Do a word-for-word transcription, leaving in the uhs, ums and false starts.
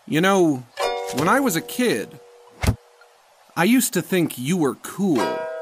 You know, when I was a kid, I used to think you were cool.